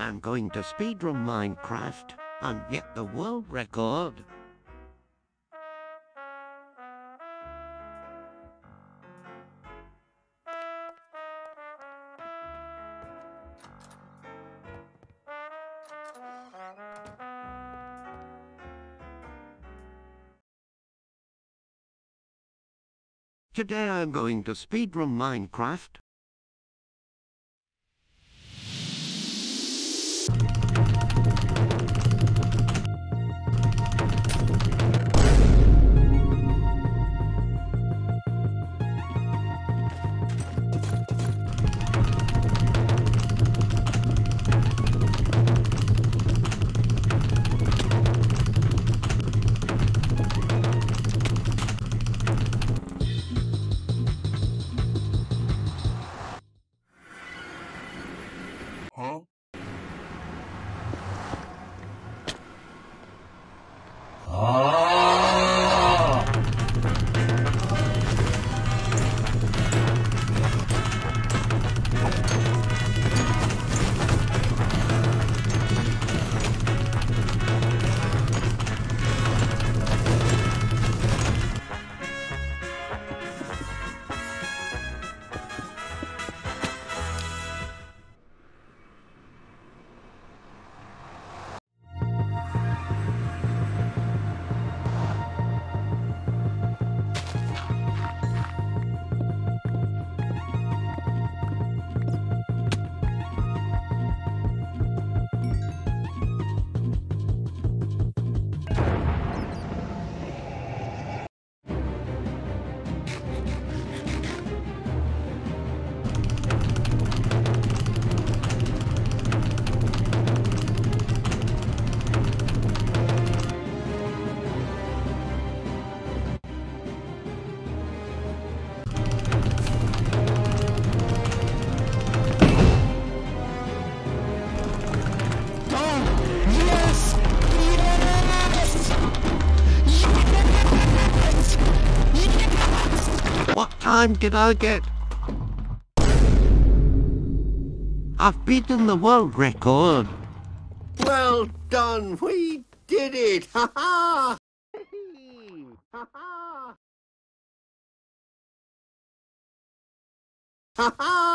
I'm going to speedrun Minecraft and get the world record. Today I'm going to speedrun Minecraft. What time did I get? I've beaten the world record. Well done, we did it! Ha ha! Ha ha! Ha ha!